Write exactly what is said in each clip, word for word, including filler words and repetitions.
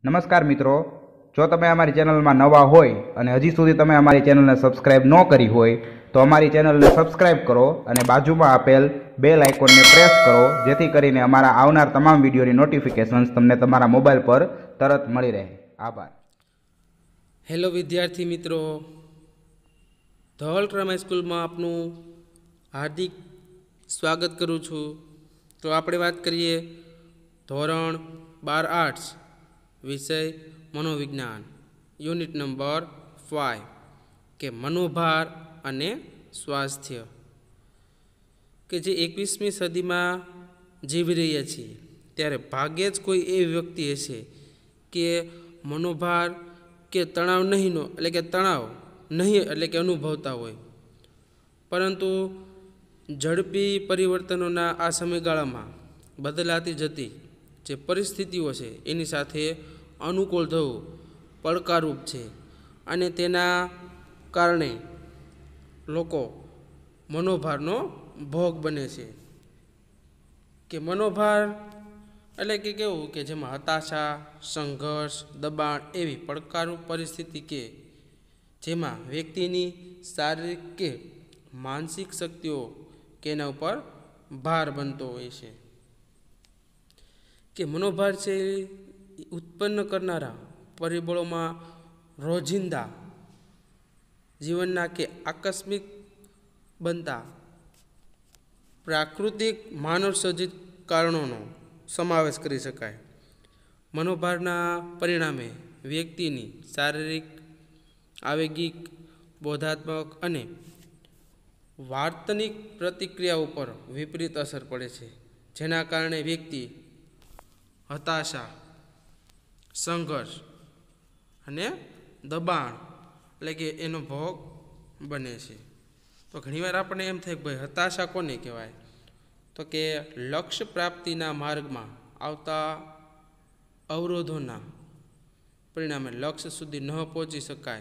નમસ્કાર મિત્રો, જો તમે અમારી ચેનલમાં નવા હોય અને હજી સુધી તમે અમારી ચેનલને સબસ્ક્રાઇબ ન કરી હોય તો અમારી ચેનલને સબસ્ક્રાઇબ કરો અને બાજુમાં આપેલ બેલ આઇકોનને પ્રેસ કરો, જેથી કરીને અમારા આવનાર તમામ વિડીયોની નોટિફિકેશન્સ તમને તમારા મોબાઈલ પર તરત મળી રહે. આભાર. હેલો વિદ્યાર્થી મિત્રો, ધવલ ક્રમ સ્કૂલમાં આપનું હાર્દિક સ્વાગત કરું છું. તો આપણે વાત કરીએ ધોરણ બાર આર્ટ્સ, વિષય મનોવિજ્ઞાન, યુનિટ નંબર ફાઇવ કે મનોભાર અને સ્વાસ્થ્ય. કે જે એકવીસમી સદીમાં જીવી રહ્યા છીએ ત્યારે ભાગ્યે જ કોઈ એવી વ્યક્તિ હશે કે મનોભાર કે તણાવ નહીંનો એટલે કે તણાવ નહીં એટલે કે અનુભવતા હોય. પરંતુ ઝડપી પરિવર્તનોના આ સમયગાળામાં બદલાતી જતી જે પરિસ્થિતિઓ છે એની સાથે અનુકૂળ થવું પડકારરૂપ છે અને તેના કારણે લોકો મનોભારનો ભોગ બને છે. કે મનોભાર એટલે કે કેવું કે જેમાં હતાશા, સંઘર્ષ, દબાણ એવી પડકારરૂપ પરિસ્થિતિ કે જેમાં વ્યક્તિની શારીરિક કે માનસિક શક્તિઓ કે એના ઉપર ભાર બનતો હોય છે. કે મનોભાર છે ઉત્પન્ન કરનારા પરિબળોમાં રોજિંદા જીવનના કે આકસ્મિક બનતા પ્રાકૃતિક માનવ સર્જિત કારણોનો સમાવેશ કરી શકાય. મનોભારના પરિણામે વ્યક્તિની શારીરિક, આવેગિક, બોધાત્મક અને વાર્તનિક પ્રતિક્રિયા ઉપર વિપરીત અસર પડે છે, જેના કારણે વ્યક્તિ હતાશા, સંઘર્ષ અને દબાણ એટલે કે એનો ભોગ બને છે. તો ઘણીવાર આપણને એમ થાય કે ભાઈ હતાશા કોને કહેવાય? તો કે લક્ષ્ય પ્રાપ્તિના માર્ગમાં આવતા અવરોધોના પરિણામે લક્ષ્ય સુધી ન પહોંચી શકાય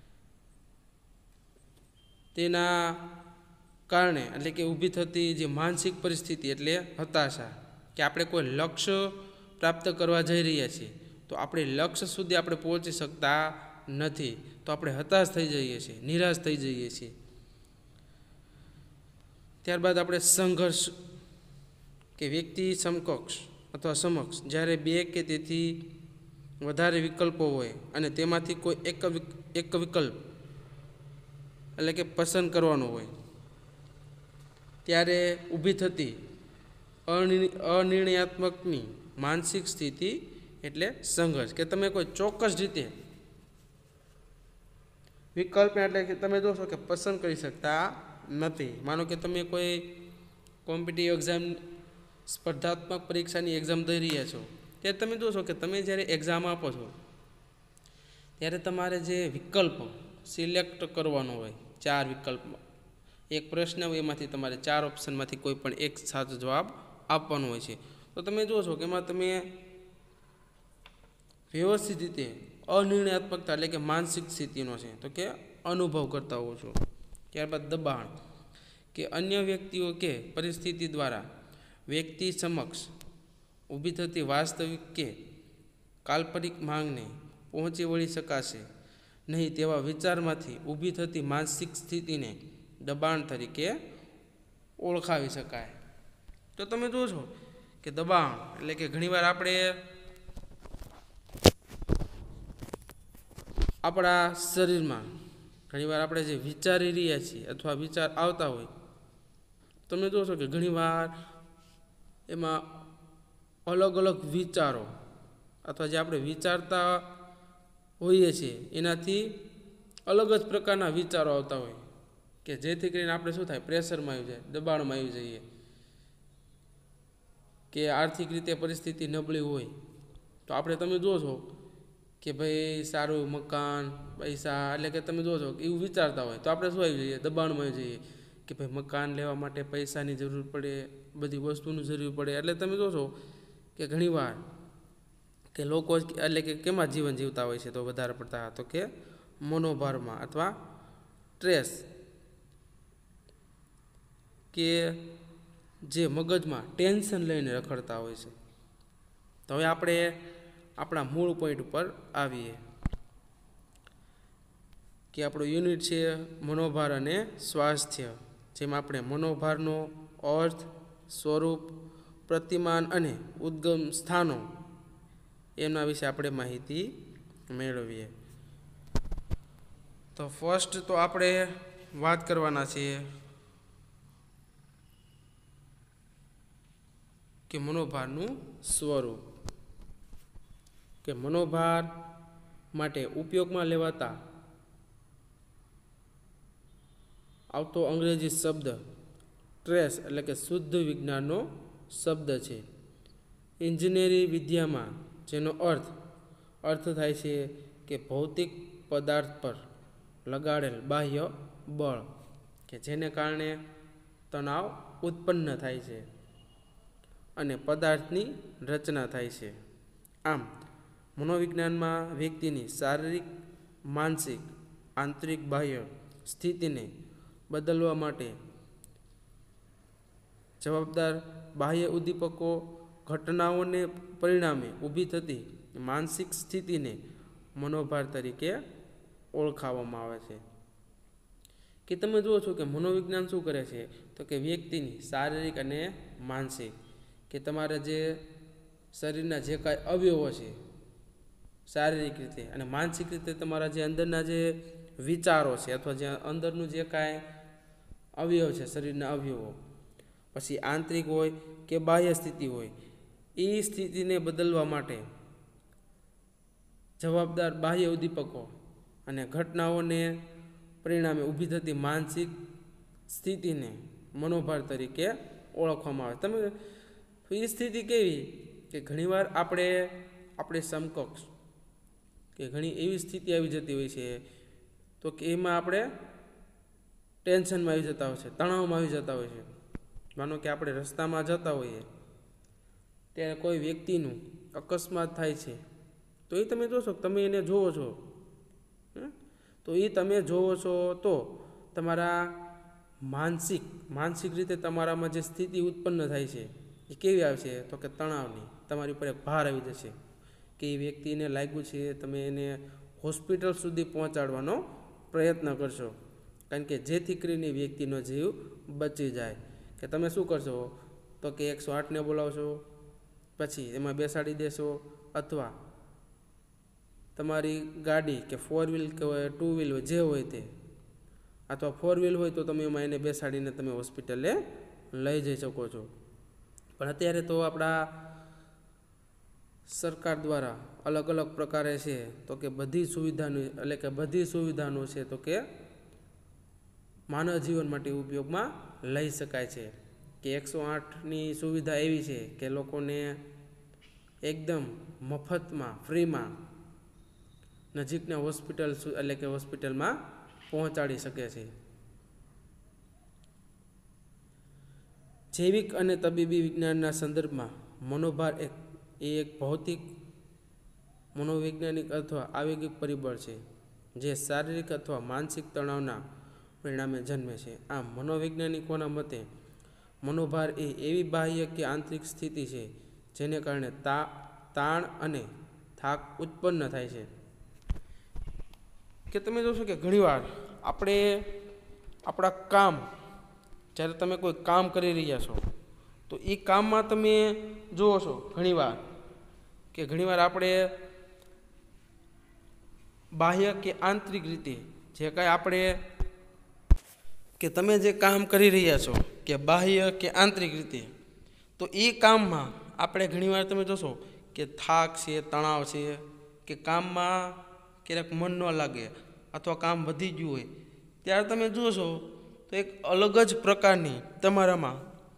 તેના કારણે એટલે કે ઊભી થતી જે માનસિક પરિસ્થિતિ એટલે હતાશા. કે આપણે કોઈ લક્ષ્ય પ્રાપ્ત કરવા જઈ રહ્યા છીએ તો આપણે લક્ષ્ય સુધી આપણે પહોંચી શકતા નથી, તો આપણે હતાશ થઈ જઈએ છીએ, નિરાશ થઈ જઈએ છીએ. ત્યારબાદ આપણે સંઘર્ષ કે વ્યક્તિ સમકક્ષ અથવા સમક્ષ જ્યારે બે કે તેથી વધારે વિકલ્પો હોય અને તેમાંથી કોઈ એક એક વિકલ્પ એટલે કે પસંદ કરવાનો હોય ત્યારે ઊભી થતી અનિર્ણયાત્મકની માનસિક સ્થિતિ એટલે સંઘર્ષ. કે તમે કોઈ ચોક્કસ રીતે વિકલ્પ એટલે કે તમે જોશો કે પસંદ કરી શકતા નથી. માનો કે તમે કોઈ કોમ્પિટિટિવ એક્ઝામ સ્પર્ધાત્મક પરીક્ષાની એક્ઝામ દઈ રહ્યા છો ત્યારે તમે જોશો કે તમે જ્યારે એક્ઝામ આપો છો ત્યારે તમારે જે વિકલ્પ સિલેક્ટ કરવાનો હોય, ચાર વિકલ્પ, એક પ્રશ્ન હોય એમાંથી તમારે ચાર ઓપ્શનમાંથી કોઈ પણ એક સાચો જવાબ આપવાનો હોય છે. તો તમે જોશો કે એમાં તમે વ્યવસ્થિત રીતે અનિર્ણયાત્મકતા એટલે કે માનસિક સ્થિતિનો છે તો કે અનુભવ કરતા હોવ છો. ત્યારબાદ દબાણ કે અન્ય વ્યક્તિઓ કે પરિસ્થિતિ દ્વારા વ્યક્તિ સમક્ષ ઊભી થતી વાસ્તવિક કે કાલ્પનિક માંગને પહોંચી વળી શકાશે નહીં તેવા વિચારમાંથી ઊભી થતી માનસિક સ્થિતિને દબાણ તરીકે ઓળખાવી શકાય. તો તમે જોશો કે દબાણ એટલે કે ઘણીવાર આપણે આપણા શરીરમાં ઘણીવાર આપણે જે વિચારી રહ્યા છીએ અથવા વિચાર આવતા હોય તમે જોશો કે ઘણીવાર એમાં અલગ અલગ વિચારો અથવા જે આપણે વિચારતા હોઈએ છીએ એનાથી અલગ જ પ્રકારના વિચારો આવતા હોય કે જેથી કરીને આપણે શું થાય, પ્રેશરમાં આવી જાય, દબાણમાં આવી જઈએ. કે આર્થિક રીતે પરિસ્થિતિ નબળી હોય તો આપણે તમે જોશો કે ભાઈ સારું મકાન, પૈસા એટલે કે તમે જોશો કે એવું વિચારતા હોય તો આપણે શું આવી જઈએ, દબાણમાં આવી જઈએ કે ભાઈ મકાન લેવા માટે પૈસાની જરૂર પડે, બધી વસ્તુની જરૂર પડે. એટલે તમે જોશો કે ઘણીવાર કે લોકો એટલે કે કેમાં જીવન જીવતા હોય છે તો વધારે પડતા તો કે મનોભારમાં અથવા સ્ટ્રેસ કે જે મગજમાં ટેન્શન લઈને રખડતા હોય છે. તો હવે આપણે આપણા મૂળ પોઈન્ટ ઉપર આવીએ કે આપણો યુનિટ છે મનોભાર અને સ્વાસ્થ્ય, જેમાં આપણે મનોભારનો અર્થ, સ્વરૂપ, પ્રતિમાન અને ઉદ્ગમ સ્થાનો એમના વિશે આપણે માહિતી મેળવીએ. તો ફર્સ્ટ તો આપણે વાત કરવાના છીએ કે મનોભારનું સ્વરૂપ, કે મનોભાર માટે ઉપયોગમાં લેવાતા આવતો અંગ્રેજી શબ્દ ટ્રેસ એટલે કે શુદ્ધ વિજ્ઞાનનો શબ્દ છે. ઇજનેરી વિદ્યામાં જેનો અર્થ અર્થ થાય છે કે ભૌતિક પદાર્થ પર લગાડેલ બાહ્ય બળ કે જેને કારણે તણાવ ઉત્પન્ન થાય છે અને પદાર્થની રચના થાય છે. આમ મનોવિજ્ઞાનમાં વ્યક્તિની શારીરિક, માનસિક, આંતરિક, બાહ્ય સ્થિતિને બદલવા માટે જવાબદાર બાહ્ય ઉદ્દીપકો, ઘટનાઓને પરિણામે ઊભી થતી માનસિક સ્થિતિને મનોભાર તરીકે ઓળખાવવામાં આવે છે. કે તમે જુઓ છો કે મનોવિજ્ઞાન શું કરે છે તો કે વ્યક્તિની શારીરિક અને માનસિક કે તમારા જે શરીરના જે કાંઈ અવયવો છે શારીરિક રીતે અને માનસિક રીતે તમારા જે અંદરના જે વિચારો છે અથવા જે અંદરનું જે કાંઈ અવયવ છે શરીરના અવયવો, પછી આંતરિક હોય કે બાહ્ય સ્થિતિ હોય, એ સ્થિતિને બદલવા માટે જવાબદાર બાહ્ય ઉદ્દીપકો અને ઘટનાઓને પરિણામે ઊભી થતી માનસિક સ્થિતિને મનોભાર તરીકે ઓળખવામાં આવે. તમે એ સ્થિતિ કેવી કે ઘણીવાર આપણે આપણે સમકક્ષ કે ઘણી એવી સ્થિતિ આવી જતી હોય છે તો કે એમાં આપણે ટેન્શનમાં આવી જતા હોય છે, તણાવમાં આવી જતા હોય છે. માનો કે આપણે રસ્તામાં જતા હોઈએ ત્યારે કોઈ વ્યક્તિનું અકસ્માત થાય છે તો એ તમે જોશો, તમે એને જોવો છો તો એ તમે જોવો છો તો તમારા માનસિક માનસિક રીતે તમારામાં જે સ્થિતિ ઉત્પન્ન થાય છે એ કેવી આવશે તો કે તણાવની. તમારી ઉપર એક ભાર આવી જશે કે એ વ્યક્તિને લાગ્યું છે, તમે એને હોસ્પિટલ સુધી પહોંચાડવાનો પ્રયત્ન કરશો કારણ કે જેથી કરીને વ્યક્તિનો જીવ બચી જાય. કે તમે શું કરશો તો કે એકસો આઠને બોલાવશો, પછી એમાં બેસાડી દેશો, અથવા તમારી ગાડી કે ફોર વ્હીલ કે ટુ વ્હીલ જે હોય તે, અથવા ફોર વ્હીલ હોય તો તમે એમાં એને બેસાડીને તમે હોસ્પિટલે લઈ જઈ શકો છો. પણ અત્યારે તો આપણા સરકાર દ્વારા અલગ અલગ પ્રકારે છે તો કે બધી સુવિધાનું એટલે કે બધી સુવિધાનો છે તો કે માનવ જીવન માટે ઉપયોગમાં લઈ શકાય છે. કે એકસો આઠની સુવિધા એવી છે કે લોકોને એકદમ મફતમાં, ફ્રીમાં નજીકના હોસ્પિટલ એટલે કે હોસ્પિટલમાં પહોંચાડી શકે છે. જૈવિક અને તબીબી વિજ્ઞાનના સંદર્ભમાં મનોભાર એક એ એક ભૌતિક, મનોવૈજ્ઞાનિક અથવા આવેગિક પરિબળ છે જે શારીરિક અથવા માનસિક તણાવના પરિણામે જન્મે છે. આમ મનોવૈજ્ઞાનિકોના મતે મનોભાર એ એવી બાહ્ય કે આંતરિક સ્થિતિ છે જેને કારણે તા તાણ અને થાક ઉત્પન્ન થાય છે. કે તમે જોશો કે ઘણીવાર આપણે આપણા કામ, જ્યારે તમે કોઈ કામ કરી રહ્યા છો તો એ કામમાં તમે જુઓ છો ઘણીવાર કે ઘણીવાર આપણે બાહ્ય કે આંતરિક રીતે જે કાંઈ આપણે કે તમે જે કામ કરી રહ્યા છો કે બાહ્ય કે આંતરિક રીતે, તો એ કામમાં આપણે ઘણીવાર તમે જોશો કે થાક છે, તણાવ છે, કે કામમાં ક્યારેક મન ન લાગે અથવા કામ વધી ગયું હોય ત્યારે તમે જોશો તો એક અલગ જ પ્રકારની તમારામાં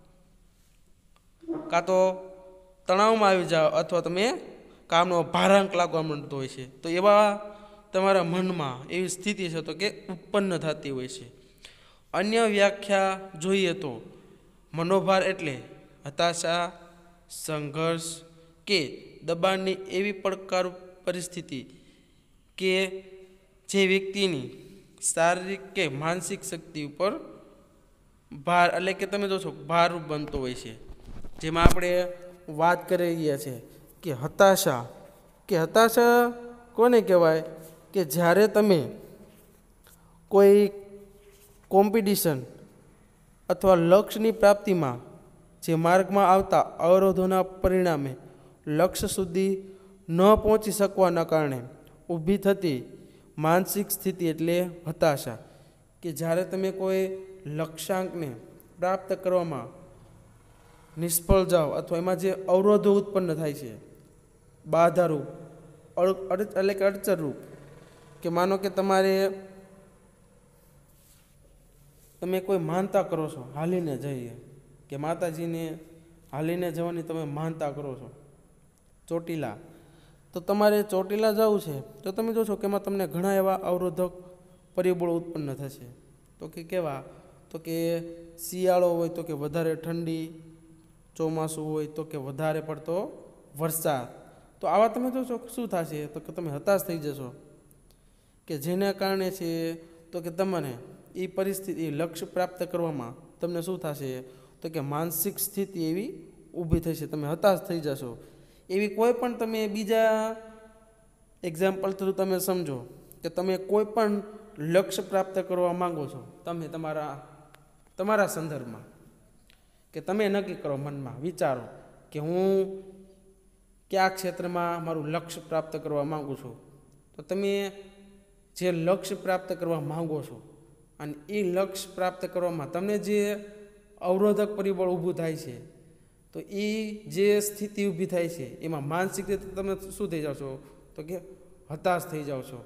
કાં તો તણાવમાં આવી જાઓ અથવા તમે કામનો ભારાંક લાગવા માંડતો હોય છે. તો એવા તમારા મનમાં એવી સ્થિતિ છે તો કે ઉત્પન્ન થતી હોય છે. અન્ય વ્યાખ્યા જોઈએ તો મનોભાર એટલે હતાશા, સંઘર્ષ કે દબાણની એવી પડકાર પરિસ્થિતિ કે જે વ્યક્તિની શારીરિક કે માનસિક શક્તિ ઉપર ભાર એટલે કે તમે જોશો ભારરૂપ બનતો હોય છે. જેમાં આપણે વાત કરી રહ્યા છીએ કે હતાશા કે હતાશા કોને કહેવાય કે જ્યારે તમે કોઈ કોમ્પિટિશન અથવા લક્ષ્યની પ્રાપ્તિમાં જે માર્ગમાં આવતા અવરોધોના પરિણામે લક્ષ્ય સુધી ન પહોંચી શકવાના કારણે ઊભી થતી માનસિક સ્થિતિ એટલે હતાશા. કે જ્યારે તમે કોઈ લક્ષ્યાંકને પ્રાપ્ત કરવામાં નિષ્ફળ જાઓ અથવા એમાં જે અવરોધો ઉત્પન્ન થાય છે, બાધારૂપ એટલે કે અડચણરૂપ, કે માનો કે તમારે તમે કોઈ માનતા કરો છો હાલીને જઈએ, કે માતાજીને હાલીને જવાની તમે માનતા કરો છો ચોટીલા, તો તમારે ચોટીલા જવું છે તો તમે જોશો કે એમાં તમને ઘણા એવા અવરોધક પરિબળો ઉત્પન્ન થશે. તો કે કેવા? તો કે શિયાળો હોય તો કે વધારે ઠંડી, ચોમાસું હોય તો કે વધારે પડતો વરસાદ. તો આવા તમે જોશો શું થશે? તો કે તમે હતાશ થઈ જશો, કે જેના કારણે છે તો કે તમને એ પરિસ્થિતિ લક્ષ્ય પ્રાપ્ત કરવામાં તમને શું થશે? તો કે માનસિક સ્થિતિ એવી ઊભી થશે, તમે હતાશ થઈ જશો. એવી કોઈ પણ તમે બીજા એક્ઝામ્પલ થ્રુ તમે સમજો કે તમે કોઈ પણ લક્ષ્ય પ્રાપ્ત કરવા માંગો છો, તમે તમારા તમારા સંદર્ભમાં, કે તમે નક્કી કરો મનમાં, વિચારો કે હું કયા ક્ષેત્રમાં મારું લક્ષ્ય પ્રાપ્ત કરવા માગું છું. તો તમે જે લક્ષ્ય પ્રાપ્ત કરવા માંગો છો અને એ લક્ષ્ય પ્રાપ્ત કરવામાં તમને જે અવરોધક પરિબળ ઊભું થાય છે, તો એ જે સ્થિતિ ઊભી થાય છે એમાં માનસિક રીતે તમે શું થઈ જાઓ છો? તો કે હતાશ થઈ જાઓ છો.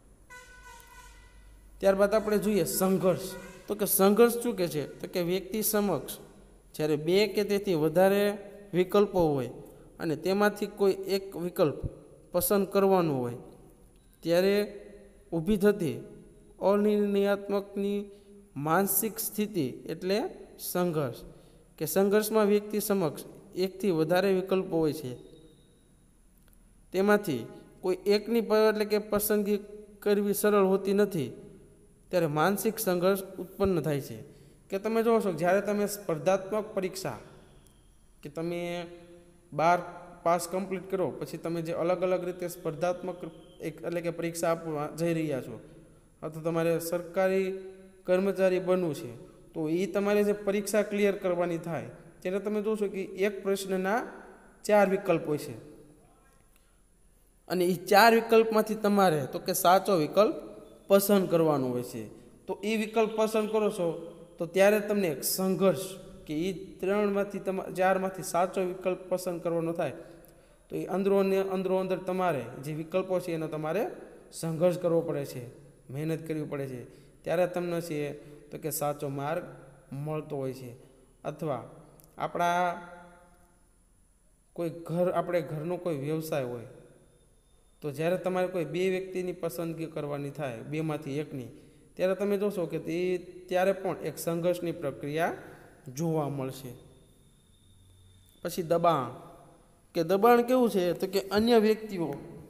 ત્યારબાદ આપણે જોઈએ સંઘર્ષ. તો કે સંઘર્ષ શું કે છે? તો કે વ્યક્તિ સમક્ષ જ્યારે બે કે તેથી વધારે વિકલ્પો હોય અને તેમાંથી કોઈ એક વિકલ્પ પસંદ કરવાનું હોય ત્યારે ઊભી થતી અનિર્ણયાત્મકની માનસિક સ્થિતિ એટલે સંઘર્ષ. કે સંઘર્ષમાં વ્યક્તિ સમક્ષ એકથી વધારે વિકલ્પો હોય છે, તેમાંથી કોઈ એકની એટલે કે પસંદગી કરવી સરળ હોતી નથી, ત્યારે માનસિક સંઘર્ષ ઉત્પન્ન થાય છે. કે તમે જોવો છો જ્યારે તમે સ્પર્ધાત્મક પરીક્ષા, કે તમે બાર પાસ કમ્પ્લીટ કરો પછી તમે જે અલગ અલગ રીતે સ્પર્ધાત્મક એક એટલે કે પરીક્ષા આપવા જઈ રહ્યા છો, અથવા તમારે સરકારી કર્મચારી બનવું છે, તો એ તમારે જે પરીક્ષા ક્લિયર કરવાની થાય ત્યારે તમે જોશો કે એક પ્રશ્નના ચાર વિકલ્પ હોય છે, અને એ ચાર વિકલ્પમાંથી તમારે તો કે સાચો વિકલ્પ પસંદ કરવાનો હોય છે. તો એ વિકલ્પ પસંદ કરો છો તો ત્યારે તમને એક સંઘર્ષ, કે એ ત્રણમાંથી તમારે ચારમાંથી સાચો વિકલ્પ પસંદ કરવાનો થાય, તો એ અંદરો ને અંદરો અંદર તમારે જે વિકલ્પો છે એનો તમારે સંઘર્ષ કરવો પડે છે, મહેનત કરવી પડે છે, ત્યારે તમને છે તો કે સાચો માર્ગ મળતો હોય છે. અથવા આપણા કોઈ ઘર આપણે ઘરનો કોઈ વ્યવસાય હોય, તો જ્યારે તમારે કોઈ બે વ્યક્તિની પસંદગી કરવાની થાય, બેમાંથી એકની, ત્યારે તમે જોશો કે તે ત્યારે પણ એક સંઘર્ષની પ્રક્રિયા જોવા મળશે. પછી દબાણ. કે દબાણ કેવું છે? તો કે અન્ય વ્યક્તિઓ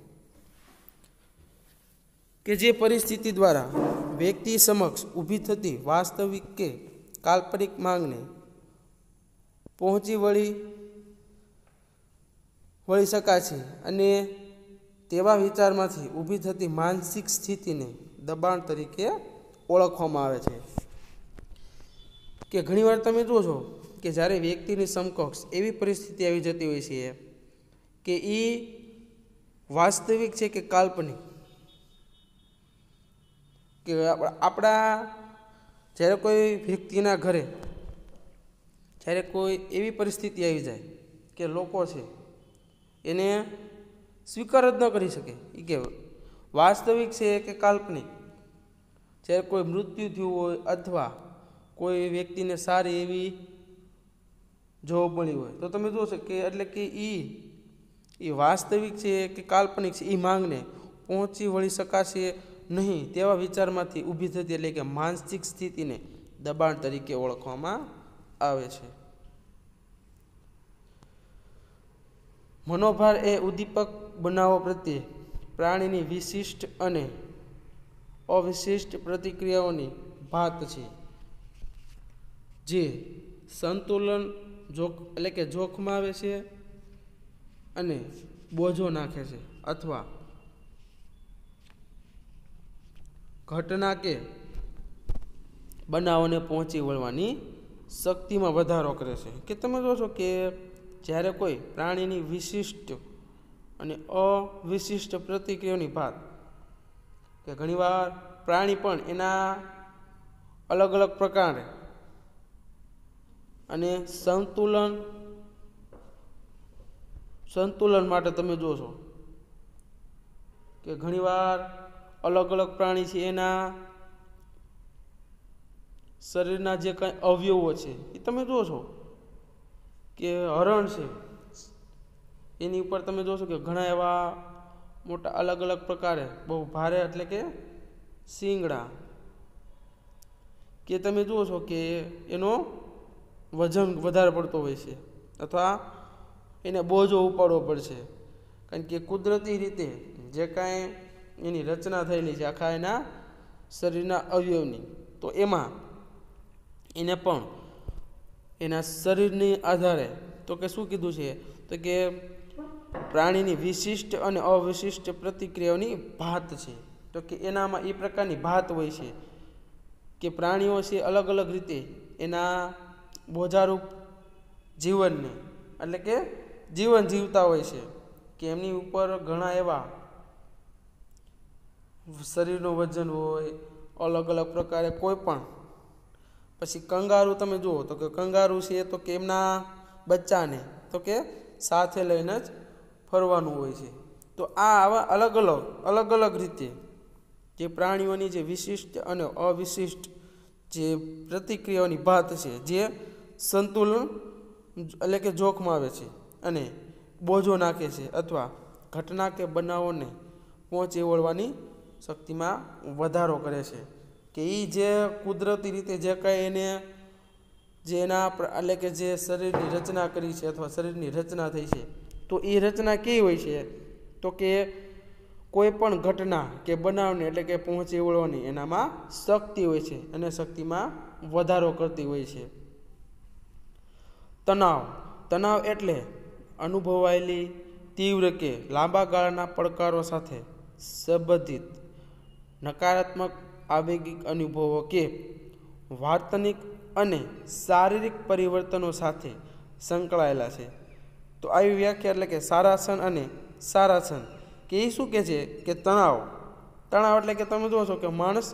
કે જે પરિસ્થિતિ દ્વારા વ્યક્તિ સમક્ષ ઊભી થતી વાસ્તવિક કે કાલ્પનિક માંગને પહોંચી વળી વળી શકાય છે, અને તેવા વિચારમાંથી ઊભી થતી માનસિક સ્થિતિને દબાણ તરીકે ઓળખવામાં આવે છે. કે ઘણીવાર તમે જોશો કે જ્યારે વ્યક્તિની સમકક્ષ એવી પરિસ્થિતિ આવી જતી હોય છે કે એ વાસ્તવિક છે કે કાલ્પનિક, કે આપણા જ્યારે કોઈ વ્યક્તિના ઘરે જ્યારે કોઈ એવી પરિસ્થિતિ આવી જાય કે લોકો છે એને સ્વીકાર જ ન કરી શકે, એ કે વાસ્તવિક છે કે કાલ્પનિક, જ્યારે કોઈ મૃત્યુ થયું હોય અથવા કોઈ વ્યક્તિને સારી એવી જોબ મળી હોય, તો તમે જોશો કે એટલે કે એ એ વાસ્તવિક છે કે કાલ્પનિક છે એ માંગને પહોંચી વળી શકાશે નહીં, તેવા વિચારમાંથી ઊભી થતી એટલે કે માનસિક સ્થિતિને દબાણ તરીકે ઓળખવામાં આવે છે. મનોભાર એ ઉદ્દીપક બનાવો પ્રત્યે પ્રાણીની વિશિષ્ટ અને અવિશિષ્ટ પ્રતિક્રિયાઓની ભાત છે, જે સંતુલન જોખ એટલે કે જોખમાવે છે અને બોજો નાખે છે અથવા ઘટના કે બનાવોને પહોંચી વળવાની શક્તિમાં વધારો કરે છે. કે તમે જોશો કે જ્યારે કોઈ પ્રાણીની વિશિષ્ટ અને અવિશિષ્ટ પ્રતિક્રિયાઓની વાત, કે ઘણીવાર પ્રાણી પણ એના અલગ અલગ પ્રકારે અને સંતુલન સંતુલન માટે તમે જોશો કે ઘણીવાર અલગ અલગ પ્રાણી છે એના શરીરના જે કાંઈ અવયવો છે એ તમે જોશો કે હરણ છે એની ઉપર તમે જોશો કે ઘણા એવા મોટા અલગ અલગ પ્રકારે બહુ ભારે એટલે કે શિંગડા, કે તમે જુઓ છો કે એનો વજન વધારે પડતો હોય છે અથવા એને બોજો ઉપાડવો પડશે, કારણ કે કુદરતી રીતે જે કાંઈ એની રચના થયેલી છે આખા એના શરીરના અવયવની, તો એમાં એને પણ એના શરીરની આધારે તો કે શું કીધું છે તો કે પ્રાણીની વિશિષ્ટ અને અવિશિષ્ટ પ્રતિક્રિયાઓની ભાત છે. તો કે એનામાં એ પ્રકારની ભાત હોય છે કે પ્રાણીઓ છે અલગ અલગ રીતે એના બોજારૂપ જીવનને એટલે કે જીવન જીવતા હોય છે, કે એમની ઉપર ઘણા એવા શરીરનું વજન હોય અલગ અલગ પ્રકારે કોઈ પણ. પછી કંગારૂ તમે જુઓ તો કે કંગારૂ છે તો કે એમના બચ્ચાને તો કે સાથે લઈને જ ફરવાનું હોય છે. તો આ આવા અલગ અલગ અલગ અલગ રીતે જે પ્રાણીઓની જે વિશિષ્ટ અને અવિશિષ્ટ જે પ્રતિક્રિયાઓની ભાત છે જે સંતુલન એટલે કે જોખમાં આવે છે અને બોજો નાખે છે અથવા ઘટના કે બનાવોને પહોંચી વળવાની શક્તિમાં વધારો કરે છે. કે એ જે કુદરતી રીતે જે કાંઈ એને જે એના એટલે કે જે શરીરની રચના કરી છે અથવા શરીરની રચના થઈ છે, તો એ રચના કેવી હોય છે તો કે કોઈ પણ ઘટના કે બનાવને એટલે કે પહોંચી વળવાની એનામાં શક્તિ હોય છે અને શક્તિમાં વધારો કરતી હોય છે. તણાવ તણાવ એટલે અનુભવાયેલી તીવ્ર કે લાંબા ગાળાના પડકારો સાથે સંબંધિત નકારાત્મક આવેગિક અનુભવો કે વર્તનિક અને શારીરિક પરિવર્તનો સાથે સંકળાયેલા છે. તો આવી વ્યાખ્યા એટલે કે સારાસન અને સારાસન કે એ શું કહે છે કે તણાવ તણાવ એટલે કે તમે જુઓ છો કે માણસ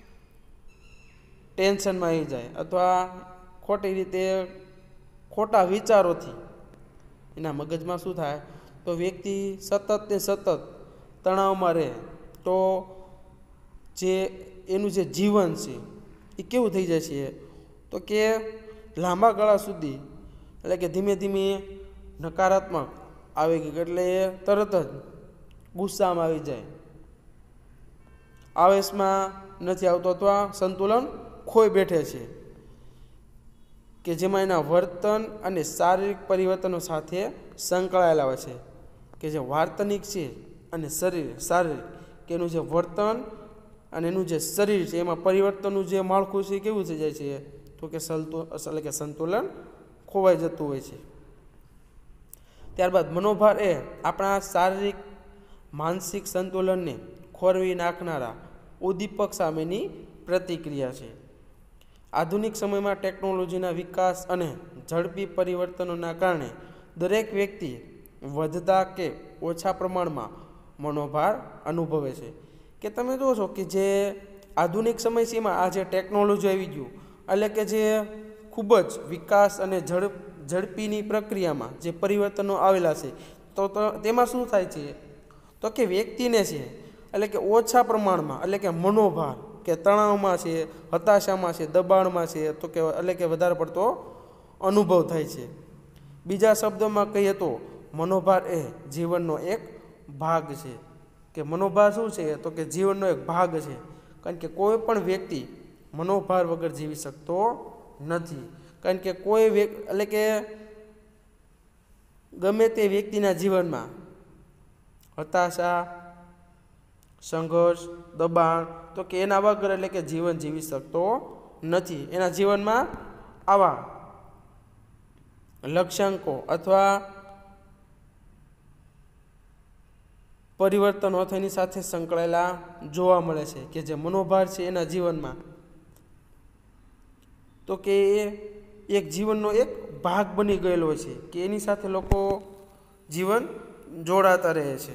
ટેન્શનમાં આવી જાય અથવા ખોટી રીતે ખોટા વિચારોથી એના મગજમાં શું થાય તો વ્યક્તિ સતત ને સતત તણાવમાં રહે, તો જે એનું જે જીવન છે એ કેવું થઈ જાય છે તો કે લાંબા ગાળા સુધી એટલે કે ધીમે ધીમે નકારાત્મક આવેગિક એટલે એ તરત જ ગુસ્સામાં આવી જાય, આવેશમાં નથી આવતો અથવા સંતુલન ખોઈ બેઠે છે, કે જેમાં એના વર્તન અને શારીરિક પરિવર્તનો સાથે સંકળાયેલા હોય છે. કે જે વાર્તનિક છે અને શરીર શારીરિક કે એનું જે વર્તન અને એનું જે શરીર છે એમાં પરિવર્તનનું જે માળખું છે કેવું થઈ જાય છે તો કે સંતુ એટલે કે સંતુલન ખોવાઈ જતું હોય છે. ત્યારબાદ મનોભાર એ આપણા શારીરિક માનસિક સંતુલનને ખોરવી નાખનારા ઉદ્દીપક સામેની પ્રતિક્રિયા છે. આધુનિક સમયમાં ટેકનોલોજીના વિકાસ અને ઝડપી પરિવર્તનોના કારણે દરેક વ્યક્તિ વધતા કે ઓછા પ્રમાણમાં મનોભાર અનુભવે છે. કે તમે જુઓ છો કે જે આધુનિક સમય છે એમાં આ જે ટેકનોલોજી આવી ગયું એટલે કે જે ખૂબ જ વિકાસ અને ઝડપ ઝડપીની પ્રક્રિયામાં જે પરિવર્તનો આવેલા છે, તો તેમાં શું થાય છે તો કે વ્યક્તિને છે એટલે કે ઓછા પ્રમાણમાં એટલે કે મનોભાર કે તણાવમાં છે, હતાશામાં છે, દબાણમાં છે, તો કે એટલે કે વધારે પડતો અનુભવ થાય છે. બીજા શબ્દોમાં કહીએ તો મનોભાર એ જીવનનો એક ભાગ છે. કે મનોભાર શું છે તો કે જીવનનો એક ભાગ છે, કારણ કે કોઈ પણ વ્યક્તિ મનોભાર વગર જીવી શકતો નથી. કારણ કે કોઈ વ્યક્તિ એટલે કે ગમે તે વ્યક્તિના જીવનમાં હતાશા, સંઘર્ષ, દબાણ તો કે એના વગર એટલે કે જીવન જીવી શકતો નથી. એના જીવનમાં આવા લક્ષ્યાંકો અથવા પરિવર્તનો તેની સાથે સંકળાયેલા જોવા મળે છે કે જે મનોભાર છે એના જીવનમાં, તો કે એ એક જીવનનો એક ભાગ બની ગયેલો છે કે એની સાથે લોકો જીવન જોડાતા રહે છે.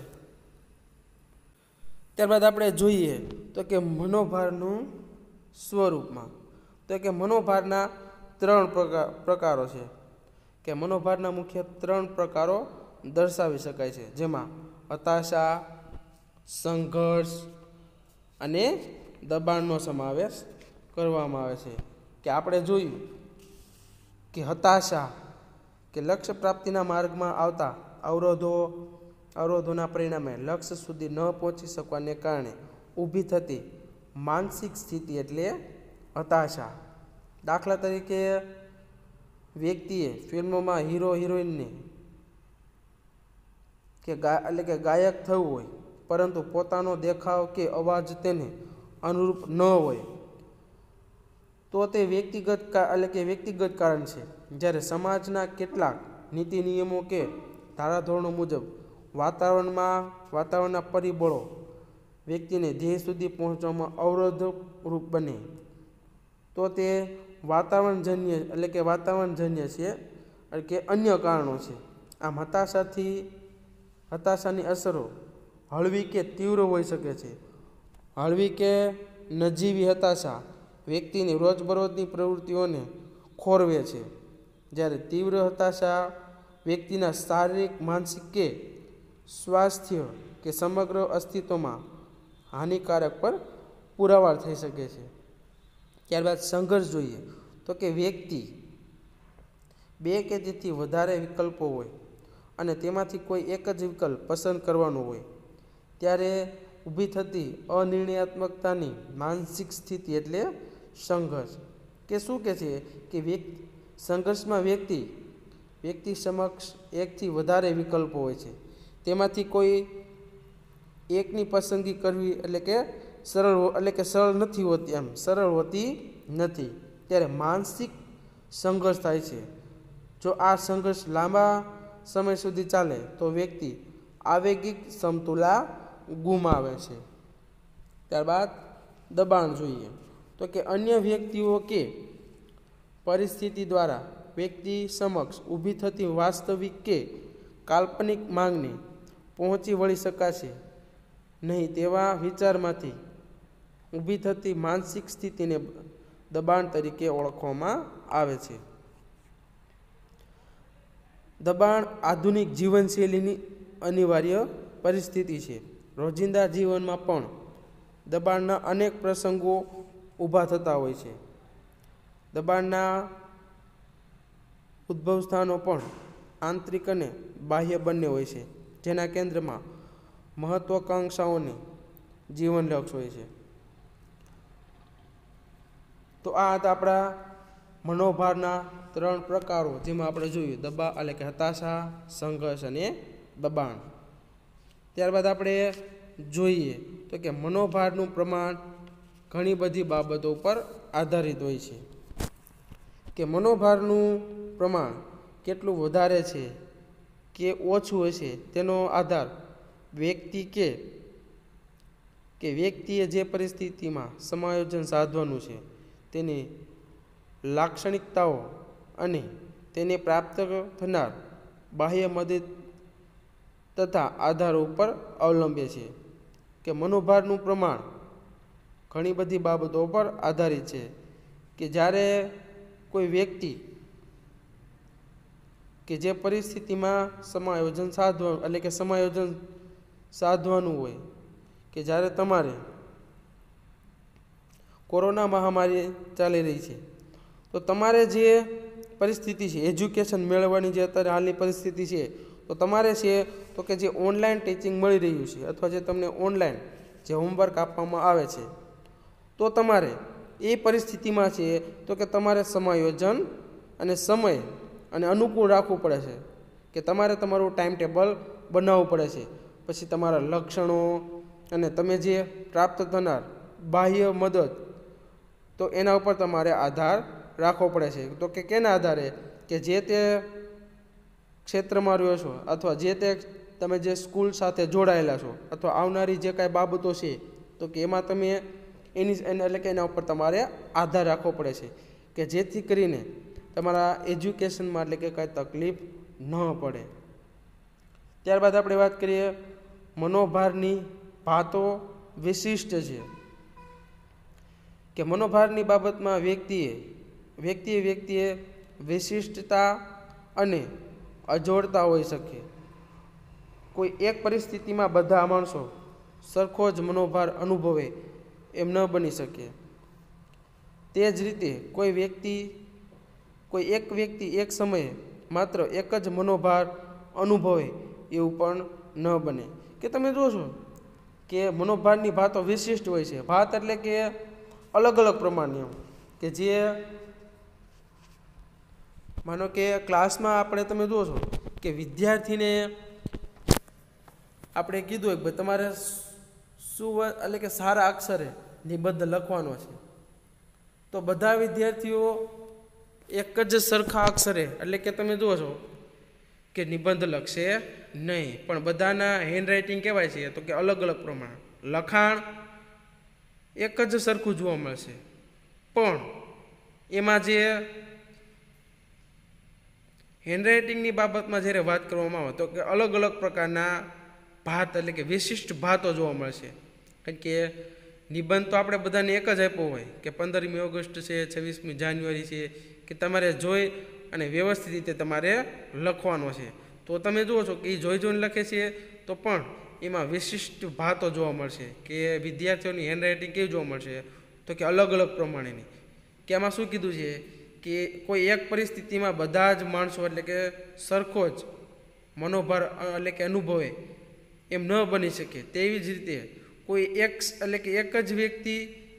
ત્યારબાદ આપણે જોઈએ તો કે મનોભારનું સ્વરૂપમાં, તો કે મનોભારના ત્રણ પ્રકાર પ્રકારો છે કે મનોભારના મુખ્ય ત્રણ પ્રકારો દર્શાવી શકાય છે, જેમાં હતાશા, સંઘર્ષ અને દબાણનો સમાવેશ કરવામાં આવે છે. કે આપણે જોયું કે હતાશા કે લક્ષ્ય પ્રાપ્તિના માર્ગમાં આવતા અવરોધો અવરોધોના પરિણામે લક્ષ્ય સુધી ન પહોંચી શકવાને કારણે ઊભી થતી માનસિક સ્થિતિ એટલે હતાશા. દાખલા તરીકે વ્યક્તિએ ફિલ્મોમાં હીરો હિરોઈનને કે ગા એટલે કે ગાયક થવું હોય, પરંતુ પોતાનો દેખાવ કે અવાજ તેને અનુરૂપ ન હોય, તો તે વ્યક્તિગત એટલે કે વ્યક્તિગત કારણ છે. જ્યારે સમાજના કેટલાક નીતિ નિયમો કે ધારાધોરણો મુજબ વાતાવરણમાં વાતાવરણના પરિબળો વ્યક્તિને ધ્યેય સુધી પહોંચવામાં અવરોધરૂપ બને, તો તે વાતાવરણજન્ય એટલે કે વાતાવરણજન્ય છે કે અન્ય કારણો છે. આમ હતાશાથી હતાશાની અસરો હળવી કે તીવ્ર હોઈ શકે છે. હળવી કે નજીવી હતાશા વ્યક્તિની રોજબરોજની પ્રવૃત્તિઓને ખોરવે છે, જ્યારે તીવ્ર હતાશા વ્યક્તિના શારીરિક, માનસિક કે સ્વાસ્થ્ય કે સમગ્ર અસ્તિત્વમાં હાનિકારક પર પુરાવા થઈ શકે છે. ત્યારબાદ સંઘર્ષ જોઈએ તો કે વ્યક્તિ બે કે તેથી વધારે વિકલ્પો હોય અને તેમાંથી કોઈ એક જ વિકલ્પ પસંદ કરવાનો હોય, ત્યારે ઊભી થતી અનિર્ણયાત્મકતાની માનસિક સ્થિતિ એટલે સંઘર્ષ. કે શું કે છે કે વ્યક્તિ સંઘર્ષમાં વ્યક્તિ વ્યક્તિ સમક્ષ એકથી વધારે વિકલ્પો હોય છે, તેમાંથી કોઈ એકની પસંદગી કરવી એટલે કે સરળ એટલે કે સરળ નથી હોતી એમ સરળ હોતી નથી. ત્યારે માનસિક સંઘર્ષ થાય છે. જો આ સંઘર્ષ લાંબા સમય સુધી ચાલે તો વ્યક્તિ આવેગિક સમતુલા ગુમાવે છે. ત્યારબાદ દબાણ જોઈએ તો કે અન્ય વ્યક્તિઓ કે પરિસ્થિતિ દ્વારા વ્યક્તિ સમક્ષ ઊભી થતી વાસ્તવિક કે કાલ્પનિક માંગને પહોંચી વળી શકાશે નહીં તેવા વિચારમાંથી ઊભી થતી માનસિક સ્થિતિને દબાણ તરીકે ઓળખવામાં આવે છે. દબાણ આધુનિક જીવનશૈલીની અનિવાર્ય પરિસ્થિતિ છે. રોજિંદા જીવનમાં પણ દબાણના અનેક પ્રસંગો ઊભા થતા હોય છે. દબાણના ઉદ્ભવ સ્થાનો પણ આંતરિક અને બાહ્ય બંને હોય છે, જેના કેન્દ્રમાં મહત્વાકાંક્ષાઓને જીવન લક્ષ્ય હોય છે. તો આ હતા આપણા મનોભારના ત્રણ પ્રકારો, જેમાં આપણે જોયું દબાણ એટલે કે હતાશા, સંઘર્ષ અને દબાણ. ત્યારબાદ આપણે જોઈએ તો કે મનોભારનું પ્રમાણ ઘણી બધી બાબતો પર આધારિત હોય છે. કે મનોભારનું પ્રમાણ કેટલું વધારે છે કે ઓછું હશે તેનો આધાર વ્યક્તિ કે કે વ્યક્તિએ જે પરિસ્થિતિમાં સમાયોજન સાધવાનું છે તેની લાક્ષણિકતાઓ અને તેને પ્રાપ્ત થનાર બાહ્ય મદદ તથા આધારો ઉપર અવલંબે છે. કે મનોભારનું પ્રમાણ ઘણી બધી બાબતો પર આધારિત છે. કે જ્યારે કોઈ વ્યક્તિ કે જે પરિસ્થિતિમાં સમાયોજન સાધવાનું એટલે કે સમાયોજન સાધવાનું હોય, કે જ્યારે તમારે કોરોના મહામારી ચાલી રહી છે, તો તમારે જે પરિસ્થિતિ છે એજ્યુકેશન મેળવવાની જે અત્યારે હાલની પરિસ્થિતિ છે, તો તમારે છે તો કે જે ઓનલાઈન ટીચિંગ મળી રહ્યું છે અથવા જે તમને ઓનલાઈન જે હોમવર્ક આપવામાં આવે છે, તો તમારે એ પરિસ્થિતિમાં છે તો કે તમારે સમાયોજન અને સમય અને અનુકૂળ રાખવું પડે છે. કે તમારે તમારું ટાઈમ ટેબલ બનાવવું પડે છે. પછી તમારા લક્ષણો અને તમે જે પ્રાપ્ત થનાર બાહ્ય મદદ, તો એના ઉપર તમારે આધાર રાખવો પડે છે. તો કે કેના આધારે? કે જે તે ક્ષેત્રમાં રહ્યો છો અથવા જે તે તમે જે સ્કૂલ સાથે જોડાયેલા છો અથવા આવનારી જે કાંઈ બાબતો છે તો કે એમાં તમે એની એટલે કે એના ઉપર તમારે આધાર રાખવો પડે છે કે જેથી કરીને તમારા એજ્યુકેશનમાં એટલે કે કાંઈ તકલીફ ન પડે. ત્યારબાદ આપણે વાત કરીએ મનોભારની ભાતો વિશિષ્ટ છે કે મનોભારની બાબતમાં વ્યક્તિએ વ્યક્તિએ વ્યક્તિએ વિશિષ્ટતા અને અજોડતા હોઈ શકે. કોઈ એક પરિસ્થિતિમાં બધા માણસો સરખો જ મનોભાર અનુભવે એમ ન બની શકે. તે જ રીતે કોઈ વ્યક્તિ કોઈ એક વ્યક્તિ એક સમયે માત્ર એક જ મનોભાર અનુભવે એવું પણ ન બને. કે તમે જોશો કે મનોભારની ભાતો વિશિષ્ટ હોય છે. ભાત એટલે કે અલગ અલગ પ્રમાણની, કે જે માનો કે ક્લાસમાં આપણે તમે જોશો કે વિદ્યાર્થીને આપણે કીધું હોય કે ભાઈ તમારે શું એટલે કે સારા અક્ષરે નિબંધ લખવાનો છે, તો બધા વિદ્યાર્થીઓ એક જ સરખા અક્ષરે એટલે કે તમે જુઓ છો કે નિબંધ લખશે નહીં, પણ બધાના હેન્ડરાઇટિંગ કહેવાય છે તો કે અલગ અલગ પ્રમાણ લખાણ એક જ સરખું જોવા મળશે, પણ એમાં જે હેન્ડરાઇટિંગની બાબતમાં જ્યારે વાત કરવામાં આવે તો કે અલગ અલગ પ્રકારના ભાત એટલે કે વિશિષ્ટ ભાતો જોવા મળશે. કારણ કે નિબંધ તો આપણે બધાને એક જ આપ્યો હોય કે પંદરમી ઓગસ્ટ છે, છવ્વીસમી જાન્યુઆરી છે, કે તમારે જોઈ અને વ્યવસ્થિત રીતે તમારે લખવાનો છે. તો તમે જુઓ છો કે એ જોઈ જોઈને લખે છે તો પણ એમાં વિશિષ્ટ ભાતો જોવા મળશે કે વિદ્યાર્થીઓની હેન્ડરાઇટિંગ કેવી જોવા મળશે તો કે અલગ અલગ પ્રમાણેની. કે આમાં શું કીધું છે કે કોઈ એક પરિસ્થિતિમાં બધા જ માણસો એટલે કે સરખો જ મનોભાર એટલે કે અનુભવે એમ ન બની શકે. તેવી જ રીતે કોઈ એક એટલે કે એક જ વ્યક્તિ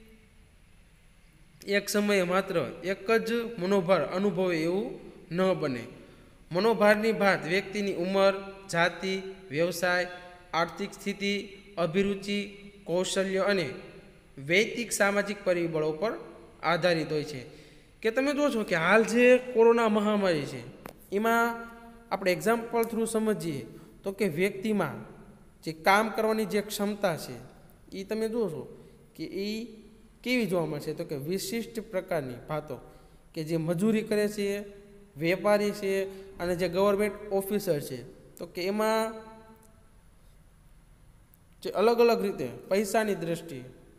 એક સમયે માત્ર એક જ મનોભાર અનુભવે એવું ન બને. મનોભારની ભાત વ્યક્તિની ઉંમર, જાતિ, વ્યવસાય, આર્થિક સ્થિતિ, અભિરુચિ, કૌશલ્ય અને વૈયક્તિક સામાજિક પરિબળો પર આધારિત હોય છે. કે તમે જુઓ છો કે હાલ જે કોરોના મહામારી છે એમાં આપણે એક્ઝામ્પલ થ્રુ સમજીએ તો કે વ્યક્તિમાં જે કામ કરવાની જે ક્ષમતા છે એ તમે જુઓ છો કે એ કેવી જોવા મળશે તો કે વિશિષ્ટ પ્રકારની ભાતો કે જે મજૂરી કરે છે, વેપારી છે અને જે ગવર્મેન્ટ ઓફિસર છે તો કે એમાં જે અલગ અલગ રીતે પૈસાની દ્રષ્ટિએ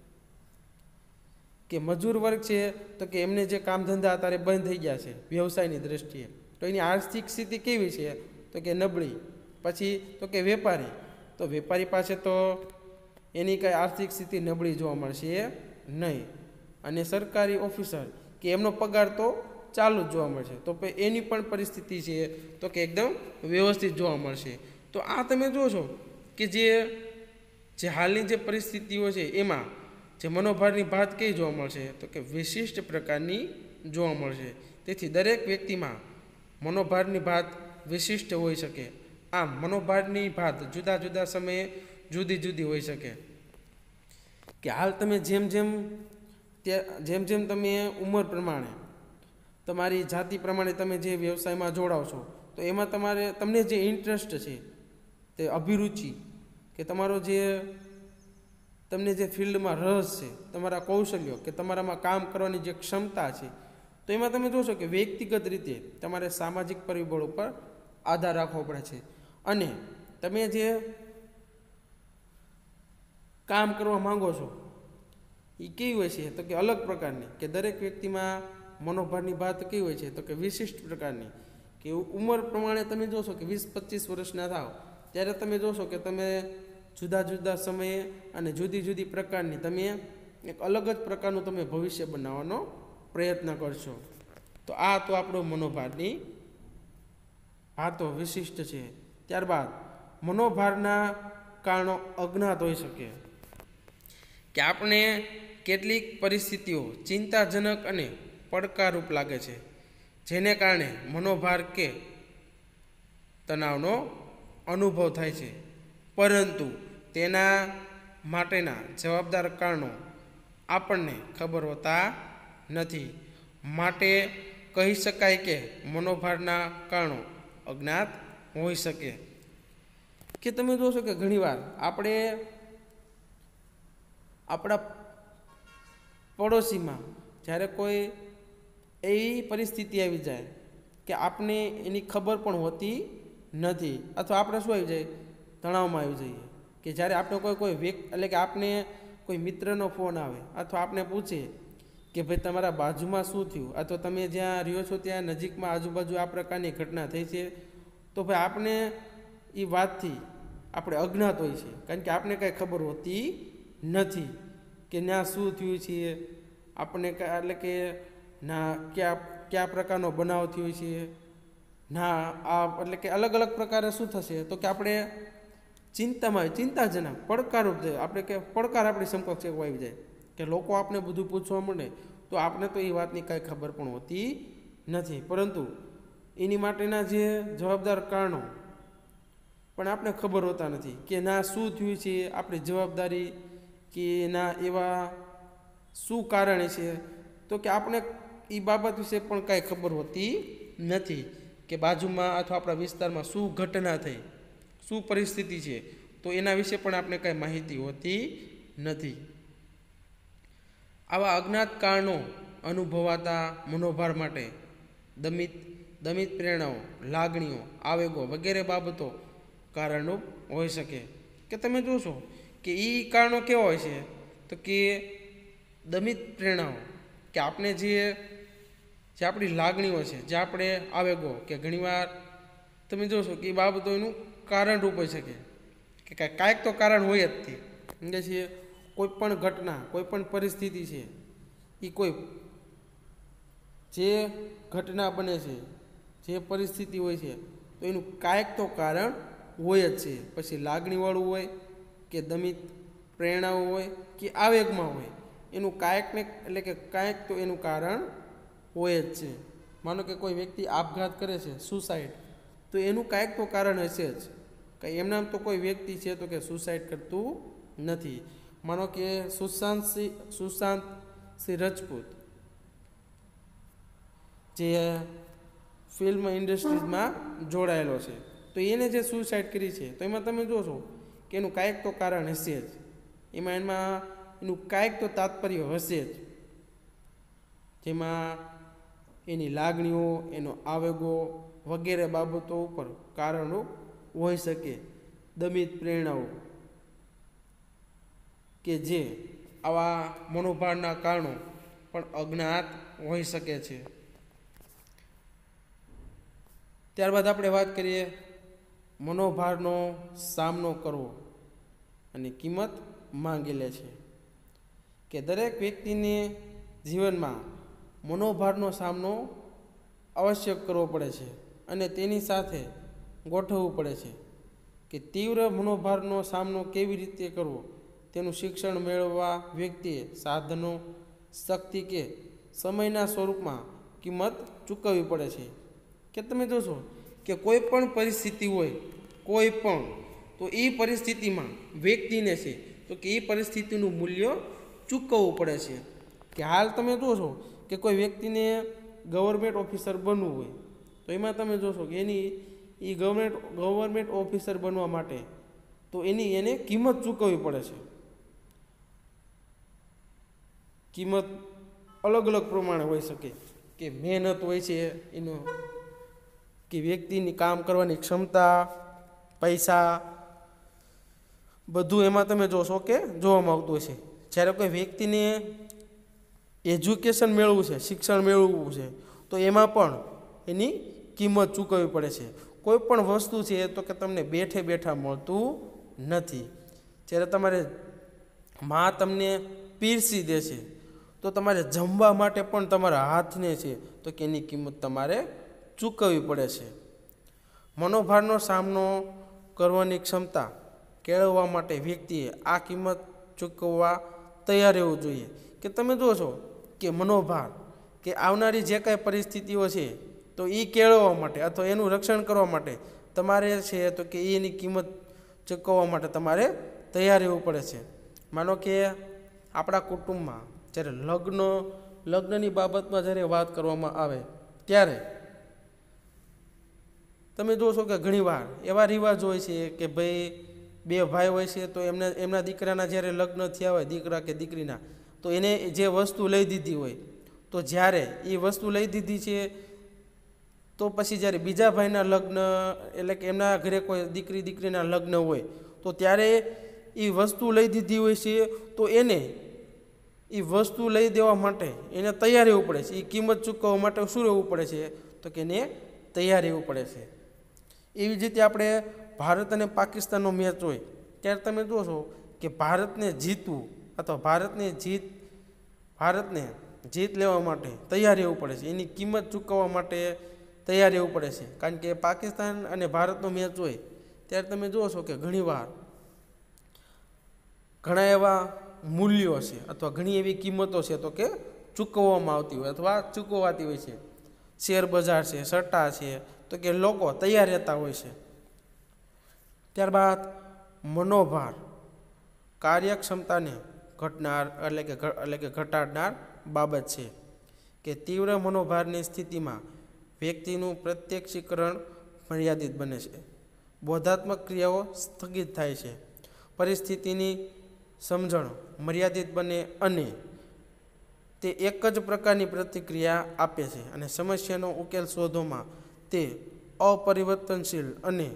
કે મજૂર વર્ગ છે તો કે એમને જે કામ ધંધા અત્યારે બંધ થઈ ગયા છે વ્યવસાયની દ્રષ્ટિએ, તો એની આર્થિક સ્થિતિ કેવી છે તો કે નબળી. પછી તો કે વેપારી, તો વેપારી પાસે તો એની કાંઈ આર્થિક સ્થિતિ નબળી જોવા મળશે નહીં. અને સરકારી ઓફિસર કે એમનો પગાર તો ચાલુ જ જોવા મળશે, તો એની પણ પરિસ્થિતિ છે તો કે એકદમ વ્યવસ્થિત જોવા મળશે. તો આ તમે જુઓ છો કે જે જે હાલની જે પરિસ્થિતિઓ છે એમાં જે મનોભારની ભાત કઈ જોવા મળશે તો કે વિશિષ્ટ પ્રકારની જોવા મળશે. તેથી દરેક વ્યક્તિમાં મનોભારની ભાત વિશિષ્ટ હોઈ શકે. આમ મનોભારની ભાત જુદા જુદા સમયે જુદી જુદી હોઈ શકે. કે હાલ તમે જેમ જેમ જેમ જેમ તમે ઉંમર પ્રમાણે તમારી જાતિ પ્રમાણે તમે જે વ્યવસાયમાં જોડાવશો તો એમાં તમારે તમને જે ઇન્ટરેસ્ટ છે તે અભિરુચિ કે તમારો જે તમને જે ફિલ્ડમાં રસ છે, તમારા કૌશલ્યો કે તમારામાં કામ કરવાની જે ક્ષમતા છે, તો એમાં તમે જોશો કે વ્યક્તિગત રીતે તમારે સામાજિક પરિબળો પર આધાર રાખવો પડે છે. અને તમે જે કામ કરવા માંગો છો એ કેવી હોય છે તો કે અલગ પ્રકારની, કે દરેક વ્યક્તિમાં મનોભારની ભાત કેવી હોય છે તો કે વિશિષ્ટ પ્રકારની. કે ઉંમર પ્રમાણે તમે જોશો કે વીસ પચીસ વર્ષના થાવ ત્યારે તમે જોશો કે તમે જુદા જુદા સમયે અને જુદી જુદી પ્રકારની તમે એક અલગ જ પ્રકારનું તમે ભવિષ્ય બનાવવાનો પ્રયત્ન કરશો. તો આ તો આપણો મનોભારની ભાતો વિશિષ્ટ છે. ત્યારબાદ મનોભારના કારણો અજ્ઞાત હોઈ શકે. કે આપણે કેટલીક પરિસ્થિતિઓ ચિંતાજનક અને પડકારરૂપ લાગે છે જેને કારણે મનોભાર કે તણાવનો અનુભવ થાય છે, પરંતુ તેના માટેના જવાબદાર કારણો આપણને ખબર હોતા નથી. માટે કહી શકાય કે મનોભારના કારણો અજ્ઞાત હોઈ શકે. કે તમે જોશો કે ઘણીવાર આપણે આપણા પડોશીમાં જ્યારે કોઈ એવી પરિસ્થિતિ આવી જાય કે આપને એની ખબર પણ હોતી નથી, અથવા આપણે શું આવી જાય, તણાવમાં આવી જઈએ, કે જ્યારે આપણે કોઈ કોઈ વ્યક્તિ એટલે કે આપને કોઈ મિત્રનો ફોન આવે અથવા આપને પૂછે કે ભાઈ તમારા બાજુમાં શું થયું, અથવા તમે જ્યાં રહ્યો છો ત્યાં નજીકમાં આજુબાજુ આ પ્રકારની ઘટના થઈ છે, તો ભાઈ આપણે એ વાતથી આપણે અજ્ઞાત હોય છે, કારણ કે આપણે કાંઈ ખબર હોતી નથી કે ના શું થયું છે, આપણે એટલે કે ના કયા કયા પ્રકારનો બનાવ થયો છે, ના આ એટલે કે અલગ અલગ પ્રકારે શું થશે, તો કે આપણે ચિંતામાં ચિંતાજનક પડકારરૂપ જાય, આપણે કે પડકાર આપણી સમકક્ષ એવો આવી જાય કે લોકો આપણે બધું પૂછવા માંડે તો આપણે તો એ વાતની કાંઈ ખબર પણ હોતી નથી, પરંતુ એની માટેના જે જવાબદાર કારણો પણ આપણે ખબર હોતા નથી કે ના શું થયું છે, આપણી જવાબદારી કે ના એવા શું કારણે છે, તો કે આપણે એ બાબત વિશે પણ કાંઈ ખબર હોતી નથી કે બાજુમાં અથવા આપણા વિસ્તારમાં શું ઘટના થઈ, શું પરિસ્થિતિ છે, તો એના વિશે પણ આપણે કાંઈ માહિતી હોતી નથી. આવા અજ્ઞાત કારણો અનુભવાતા મનોભાર માટે દમિત દમિત પ્રેરણાઓ, લાગણીઓ, આવેગો વગેરે બાબતો કારણરૂપ હોઈ શકે. કે તમે જોશો કે એ કારણો કેવા હોય છે, તો કે દમિત પ્રેરણાઓ કે આપણે જે જે આપણી લાગણીઓ છે, જે આપણે આવેગો કે ઘણીવાર તમે જોશો કે એ બાબતો એનું કારણરૂપ હોઈ શકે કે કાંઈક તો કારણ હોય જ તે, સમજે છે. કોઈ પણ ઘટના, કોઈ પણ પરિસ્થિતિ છે, એ કોઈ જે ઘટના બને છે, જે પરિસ્થિતિ હોય છે, તો એનું કાંઈક તો કારણ હોય જ છે. પછી લાગણીવાળું હોય કે દમિત પ્રેરણાઓ હોય કે આવેગમાં હોય, એનું કાંઈક ને એટલે કે કાંઈક તો એનું કારણ હોય જ છે. માનો કે કોઈ વ્યક્તિ આપઘાત કરે છે, સુસાઇડ, તો એનું કાંઈક તો કારણ હશે જ. કંઈ એમનામ તો કોઈ વ્યક્તિ છે તો કે સુસાઇડ કરતું નથી. માનો કે સુશાંત સિંહ સુશાંત સિંહ રજપૂત જે ફિલ્મ ઇન્ડસ્ટ્રીઝમાં જોડાયેલો છે, તો એને જે સુસાઇડ કરી છે, તો એમાં તમે જોશો કે એનું કાંઈક તો કારણ હશે જ, એમાં એમાં એનું કાંઈક તો તાત્પર્ય હશે જ, જેમાં એની લાગણીઓ, એનો આવેગો વગેરે બાબતો ઉપર કારણો હોઈ શકે. દમિત પ્રેરણાઓ કે જે આવા મનોભારના કારણો પણ અજ્ઞાત હોઈ શકે છે. ત્યારબાદ આપણે વાત કરીએ મનોભારનો સામનો કરવો અને કિંમત માંગી લે છે. કે દરેક વ્યક્તિને જીવનમાં મનોભારનો સામનો અવશ્ય કરવો પડે છે અને તેની સાથે ગોઠવવું પડે છે. કે તીવ્ર મનોભારનો સામનો કેવી રીતે કરવો તેનું શિક્ષણ મેળવવા વ્યક્તિએ સાધનો, શક્તિ કે સમયના સ્વરૂપમાં કિંમત ચૂકવવી પડે છે. કે તમે જોશો કે કોઈ પણ પરિસ્થિતિ હોય, કોઈ પણ, તો એ પરિસ્થિતિમાં વ્યક્તિને છે તો કે એ પરિસ્થિતિનું મૂલ્ય ચૂકવવું પડે છે. કે હાલ તમે જોશો કે કોઈ વ્યક્તિને ગવર્મેન્ટ ઓફિસર બનવું હોય, તો એમાં તમે જોશો કે એની એ ગવર્મેન્ટ ગવર્મેન્ટ ઓફિસર બનવા માટે તો એની એને કિંમત ચૂકવવી પડે છે. કિંમત અલગ અલગ પ્રમાણે હોઈ શકે. કે મહેનત હોય છે એનો, કે વ્યક્તિની કામ કરવાની ક્ષમતા, પૈસા, બધું એમાં તમે જોશો કે જોવામાં આવતું હશે. જ્યારે કોઈ વ્યક્તિને એજ્યુકેશન મેળવવું છે, શિક્ષણ મેળવવું છે, તો એમાં પણ એની કિંમત ચૂકવવી પડે છે. કોઈ પણ વસ્તુ છે તો કે તમને બેઠે બેઠા મળતું નથી. જ્યારે તમારે માં તમને પીરસી દે છે તો તમારે જમવા માટે પણ તમારા હાથને છે તો કે એની કિંમત તમારે ચૂકવવી પડે છે. મનોભારનો સામનો કરવાની ક્ષમતા કેળવવા માટે વ્યક્તિએ આ કિંમત ચૂકવવા તૈયાર રહેવું જોઈએ. કે તમે જુઓ છો કે મનોભાર કે આવનારી જે કાંઈ પરિસ્થિતિઓ છે તો એ કેળવવા માટે અથવા એનું રક્ષણ કરવા માટે તમારે છે તો કે એની કિંમત ચૂકવવા માટે તમારે તૈયાર રહેવું પડે છે. માનો કે આપણા કુટુંબમાં જ્યારે લગ્ન લગ્નની બાબતમાં જ્યારે વાત કરવામાં આવે ત્યારે તમે જોશો કે ઘણીવાર એવા રિવાજ હોય છે કે ભાઈ બે ભાઈ હોય છે તો એમને એમના દીકરાના જ્યારે લગ્ન થયા હોય દીકરા કે દીકરીના, તો એને જે વસ્તુ લઈ દીધી હોય, તો જ્યારે એ વસ્તુ લઈ દીધી છે તો પછી જ્યારે બીજા ભાઈના લગ્ન એટલે કે એમના ઘરે કોઈ દીકરી દીકરીના લગ્ન હોય તો ત્યારે એ વસ્તુ લઈ દીધી હોય છે તો એને એ વસ્તુ લઈ દેવા માટે એને તૈયાર રહેવું પડે છે. એ કિંમત ચૂકવવા માટે શું રહેવું પડે છે? તો કે એને તૈયાર રહેવું પડે છે. એવી જ રીતે આપણે ભારત અને પાકિસ્તાનનો મેચ હોય ત્યારે તમે જોશો કે ભારતને જીતવું અથવા ભારતને જીત ભારતને જીત લેવા માટે તૈયાર રહેવું પડે છે, એની કિંમત ચૂકવવા માટે તૈયાર રહેવું પડે છે. કારણ કે પાકિસ્તાન અને ભારતનો મેચ હોય ત્યારે તમે જોશો કે ઘણીવાર ઘણા એવા મૂલ્યો છે અથવા ઘણી એવી કિંમતો છે તો કે ચૂકવવામાં આવતી હોય અથવા ચૂકવાતી હોય છે. શેર બજાર છે, સટ્ટા છે, તો કે લોકો તૈયાર રહેતા હોય છે. ત્યારબાદ મનોભાર કાર્યક્ષમતાને ઘટનાર એટલે કે એટલે કે ઘટાડનાર બાબત છે કે તીવ્ર મનોભારની સ્થિતિમાં વ્યક્તિનું પ્રત્યક્ષીકરણ મર્યાદિત બને છે, બોધાત્મક ક્રિયાઓ સ્થગિત થાય છે, પરિસ્થિતિની સમજણ મર્યાદિત બને અને તે એક જ પ્રકારની પ્રતિક્રિયા આપે છે અને સમસ્યાનો ઉકેલ શોધવામાં તે અપરિવર્તનશીલ અને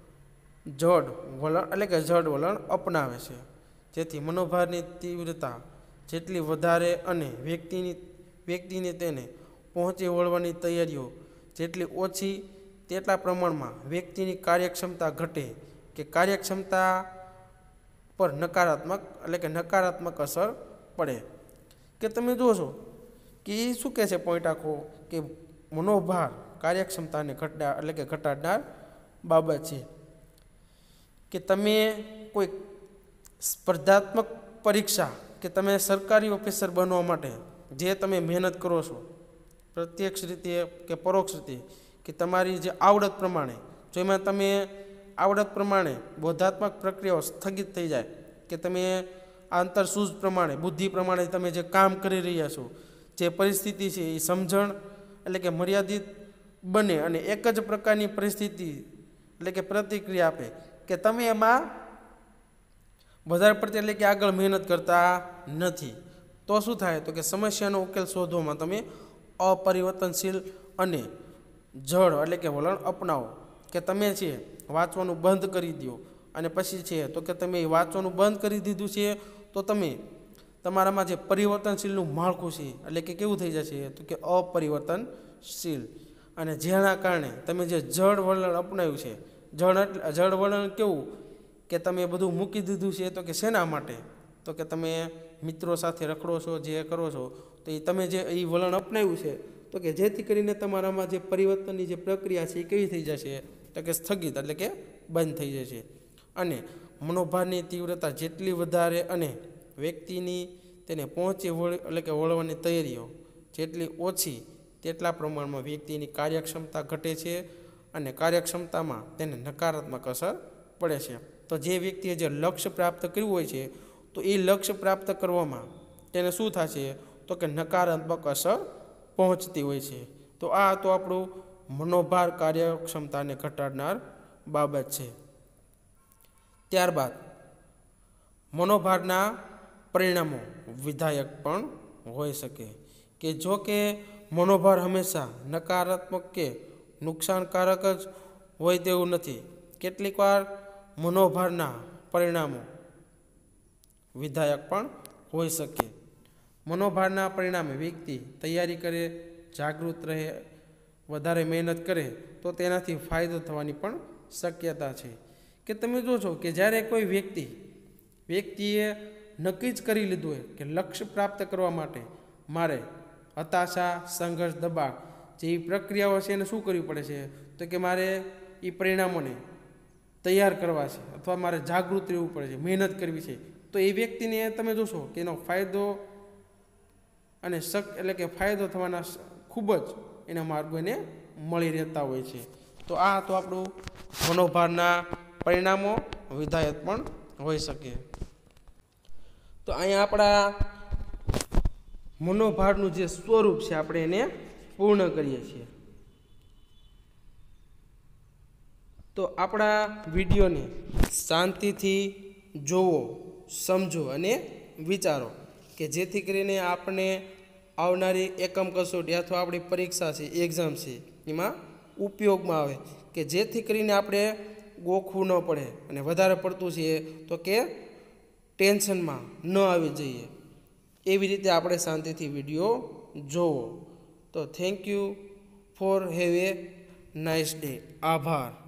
જડ વલણ એટલે કે જડ વલણ અપનાવે છે. જેથી મનોભારની તીવ્રતા જેટલી વધારે અને વ્યક્તિની વ્યક્તિને તેને પહોંચી વળવાની તૈયારીઓ જેટલી ઓછી તેટલા પ્રમાણમાં વ્યક્તિની કાર્યક્ષમતા ઘટે કે કાર્યક્ષમતા પર નકારાત્મક એટલે કે નકારાત્મક અસર પડે. કે તમે જોશો કે એ શું કહે છે પોઈન્ટ આખો કે મનોભાર કાર્યક્ષમતાને ઘટા એટલે કે ઘટાડનાર બાબત છે કે તમે કોઈ સ્પર્ધાત્મક પરીક્ષા કે તમે સરકારી ઓફિસર બનવા માટે જે તમે મહેનત કરો છો પ્રત્યક્ષ રીતે કે પરોક્ષ રીતે કે તમારી જે આવડત પ્રમાણે જો એમાં તમે આવડત પ્રમાણે બોધાત્મક પ્રક્રિયાઓ સ્થગિત થઈ જાય કે તમે આંતરસૂઝ પ્રમાણે બુદ્ધિ પ્રમાણે તમે જે કામ કરી રહ્યા છો, જે પરિસ્થિતિ છે એ સમજણ એટલે કે મર્યાદિત બને અને એક જ પ્રકારની પરિસ્થિતિ એટલે કે પ્રતિક્રિયા આપે કે તમે એમાં વધારે પડતી એટલે કે આગળ મહેનત કરતા નથી, તો શું થાય? તો કે સમસ્યાનો ઉકેલ શોધવામાં તમે અપરિવર્તનશીલ અને જડ એટલે કે વલણ અપનાવો કે તમે છે વાંચવાનું બંધ કરી દો અને પછી છે તો કે તમે વાંચવાનું બંધ કરી દીધું છે તો તમે તમારામાં જે પરિવર્તનશીલનું માળખું છે એટલે કે કેવું થઈ જશે? તો કે અપરિવર્તનશીલ. અને જેના કારણે તમે જે જડ વલણ અપનાવ્યું છે, જડ એટલે જડ વલણ કેવું કે તમે બધું મૂકી દીધું છે તો કે શેના માટે? તો કે તમે મિત્રો સાથે રખડો છો, જે કરો છો તો એ તમે જે એ વલણ અપનાવ્યું છે તો કે જેથી કરીને તમારામાં જે પરિવર્તનની જે પ્રક્રિયા છે એ કેવી થઈ જશે? તો કે સ્થગિત એટલે કે બંધ થઈ જશે. અને મનોભારની તીવ્રતા જેટલી વધારે અને વ્યક્તિની તેને પહોંચી વળ એટલે કે વળવાની તૈયારીઓ જેટલી ઓછી તેટલા પ્રમાણમાં વ્યક્તિની કાર્યક્ષમતા ઘટે છે અને કાર્યક્ષમતામાં તેને નકારાત્મક અસર પડે છે. તો જે વ્યક્તિએ જે લક્ષ્ય પ્રાપ્ત કર્યું હોય છે તો એ લક્ષ્ય પ્રાપ્ત કરવામાં તેને શું થશે? તો કે નકારાત્મક અસર પહોંચતી હોય છે. તો આ તો આપણું મનોભાર કાર્યક્ષમતાને ઘટાડનાર બાબત છે. ત્યારબાદ મનોભારના પરિણામો વિધાયક પણ હોઈ શકે કે જો કે મનોભાર હંમેશા નકારાત્મક કે નુકસાનકારક જ હોય તેવું નથી. કેટલીક વાર મનોભારના પરિણામો વિધાયક પણ હોઈ શકે. મનોભારના પરિણામે વ્યક્તિ તૈયારી કરે, જાગૃત રહે, વધારે મહેનત કરે તો તેનાથી ફાયદો થવાની પણ શક્યતા છે. કે તમે જોશો કે જ્યારે કોઈ વ્યક્તિ વ્યક્તિએ નક્કી જ કરી લીધું હોય કે લક્ષ્ય પ્રાપ્ત કરવા માટે મારે હતાશા, સંઘર્ષ, દબાણ જેવી પ્રક્રિયાઓ છે એને શું કરવી પડે છે? તો કે મારે એ પરિણામોને તૈયાર કરવા છે અથવા મારે જાગૃત રહેવું પડે છે, મહેનત કરવી છે. તો એ વ્યક્તિને તમે જોશો કે એનો ફાયદો અને શક એટલે કે ફાયદો થવાના ખૂબ જ એના માર્ગો એને મળી રહેતા હોય છે. તો આ તો આપણું મનોભારના પરિણામો વિધાયક પણ હોઈ શકે. તો અહીંયા આપણા મનોભારનું જે સ્વરૂપ છે આપણે એને પૂર્ણ કરીએ છીએ. તો આપણા વિડીયોને શાંતિથી જોવો, સમજો અને વિચારો કે જેથી કરીને આપણે આવનારી એકમ કસોટી અથવા આપણી પરીક્ષા છે, એક્ઝામ છે, એમાં ઉપયોગમાં આવે, કે જેથી કરીને આપણે ગોખવું ન પડે અને વધારે પડતું છે તો કે ટેન્શનમાં ન આવી જઈએ. એવી રીતે આપણે શાંતિથી વિડીયો જોવો. તો thank you for have a nice day. આભાર.